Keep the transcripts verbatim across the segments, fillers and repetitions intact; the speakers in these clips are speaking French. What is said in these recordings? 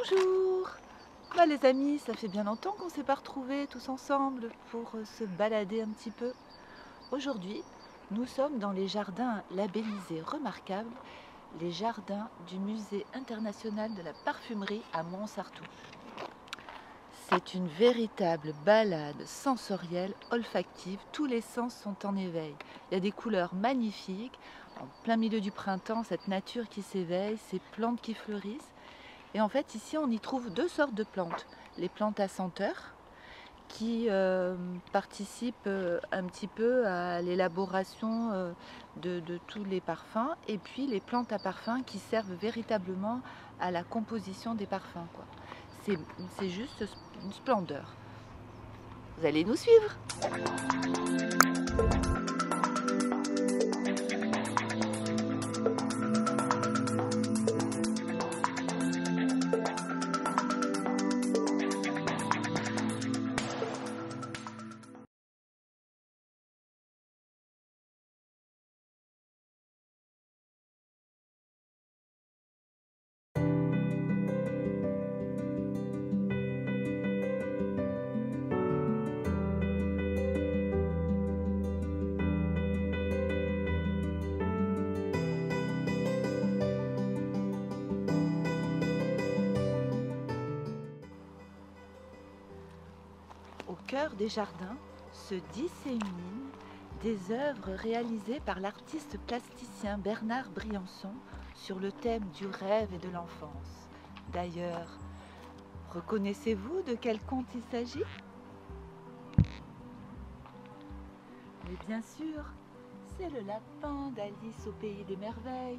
Bonjour! Bah les amis, ça fait bien longtemps qu'on ne s'est pas retrouvés tous ensemble pour euh, se balader un petit peu. Aujourd'hui, nous sommes dans les jardins labellisés remarquables, les jardins du Musée international de la parfumerie à Montsartou. C'est une véritable balade sensorielle, olfactive, tous les sens sont en éveil. Il y a des couleurs magnifiques, en plein milieu du printemps, cette nature qui s'éveille, ces plantes qui fleurissent. Et en fait, ici, on y trouve deux sortes de plantes. Les plantes à senteur, qui euh, participent euh, un petit peu à l'élaboration euh, de, de tous les parfums. Et puis les plantes à parfum qui servent véritablement à la composition des parfums, quoi. C'est, c'est juste une splendeur. Vous allez nous suivre? Au cœur des jardins se disséminent des œuvres réalisées par l'artiste plasticien Bernard Briançon sur le thème du rêve et de l'enfance. D'ailleurs, reconnaissez-vous de quel conte il s'agit? Mais bien sûr, c'est le lapin d'Alice au pays des merveilles.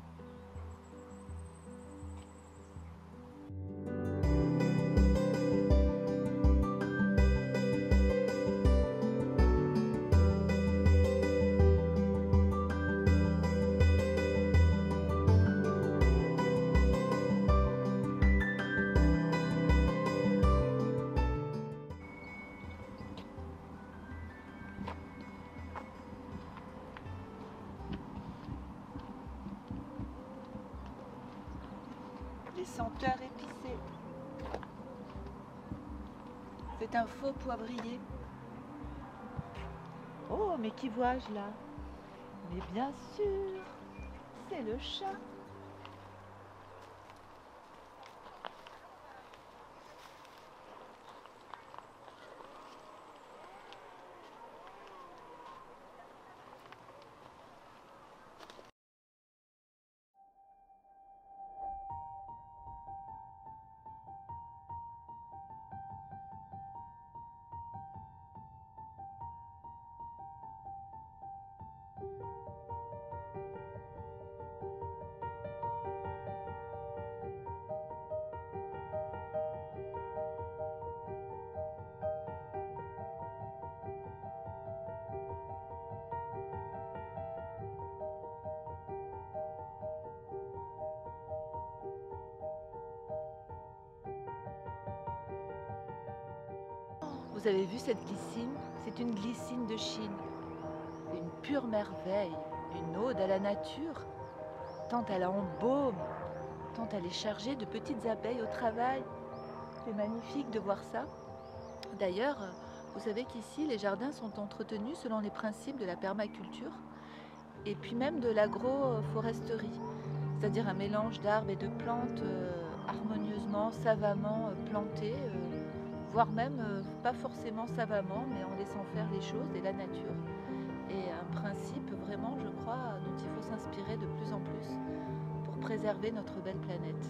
Les senteurs épicées. C'est un faux poivrier. Oh, mais qui vois-je là? Mais bien sûr, c'est le chat. Vous avez vu cette glycine? C'est une glycine de Chine. Une pure merveille, une ode à la nature, tant elle embaume, tant elle est chargée de petites abeilles au travail. C'est magnifique de voir ça. D'ailleurs, vous savez qu'ici, les jardins sont entretenus selon les principes de la permaculture et puis même de l'agroforesterie, c'est-à-dire un mélange d'arbres et de plantes euh, harmonieusement, savamment euh, plantées, euh, voire même euh, pas forcément savamment, mais en laissant faire les choses et la nature. Et un principe vraiment, je crois, dont il faut s'inspirer de plus en plus pour préserver notre belle planète.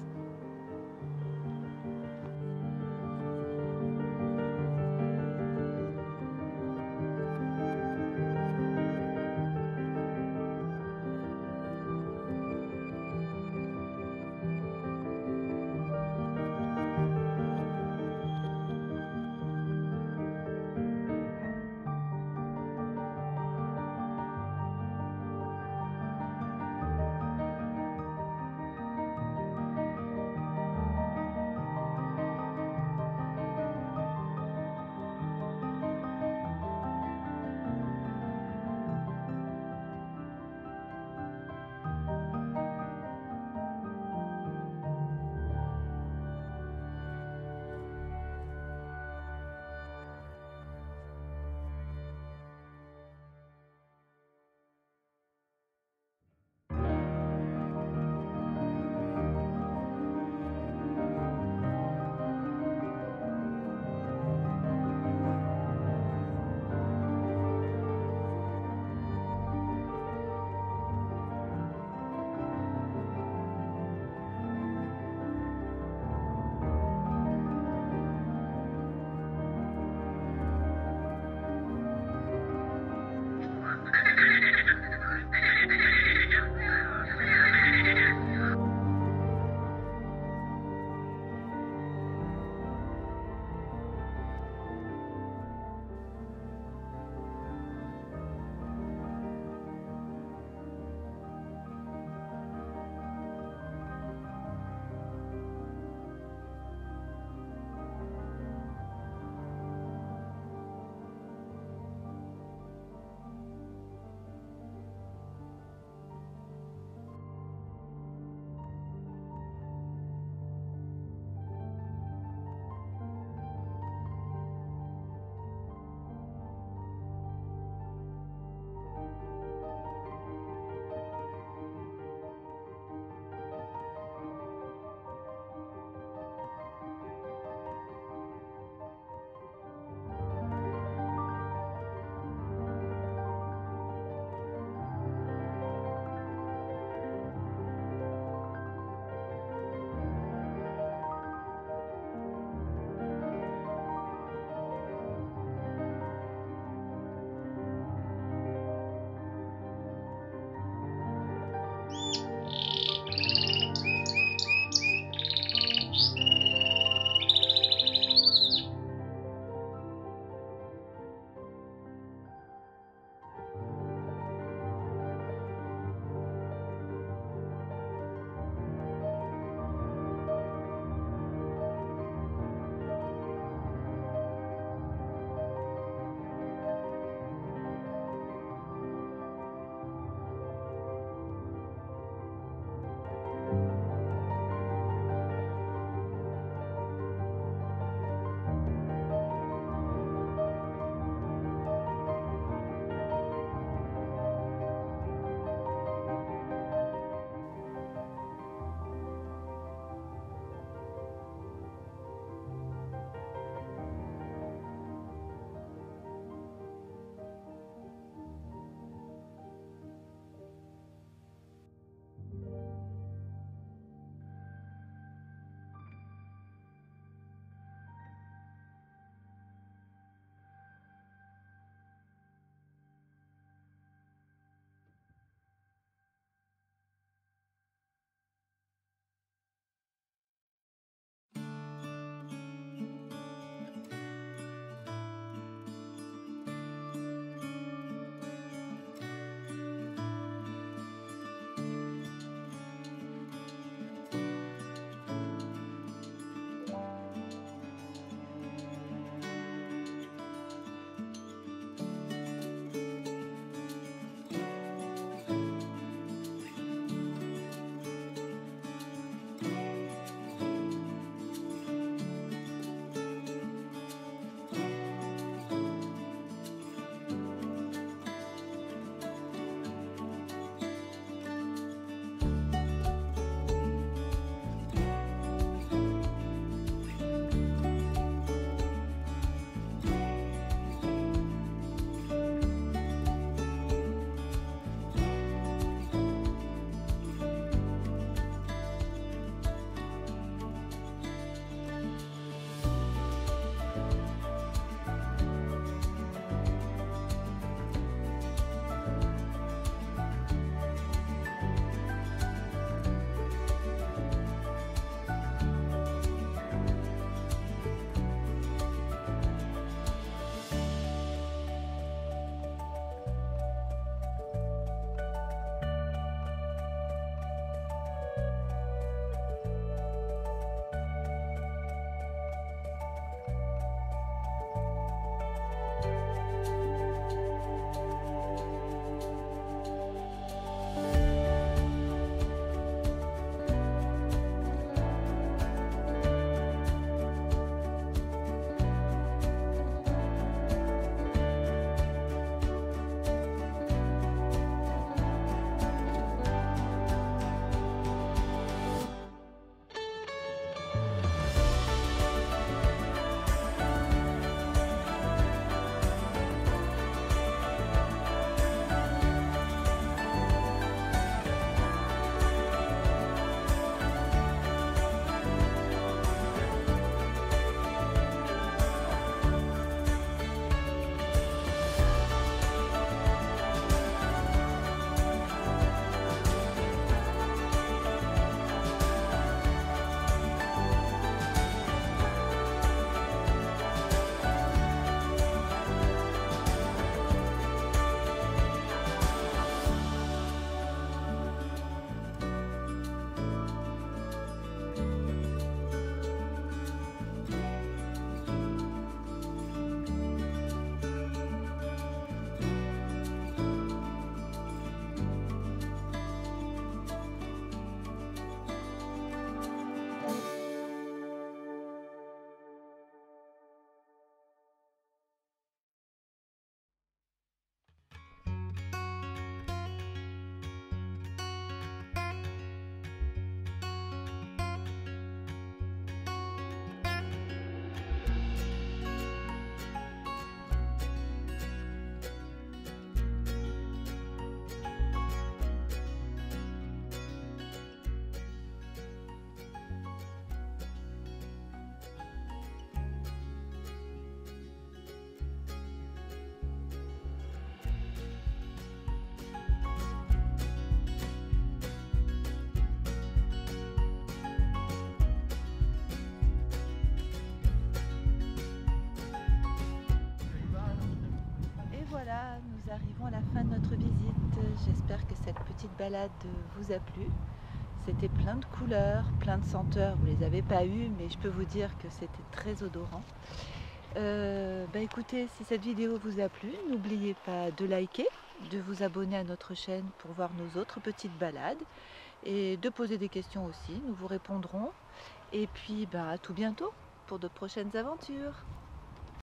voilà, nous arrivons à la fin de notre visite. J'espère que cette petite balade vous a plu. C'était plein de couleurs, plein de senteurs. Vous ne les avez pas eues, mais je peux vous dire que c'était très odorant. Euh, bah écoutez, si cette vidéo vous a plu, n'oubliez pas de liker, de vous abonner à notre chaîne pour voir nos autres petites balades et de poser des questions aussi. Nous vous répondrons. Et puis, bah, à tout bientôt pour de prochaines aventures.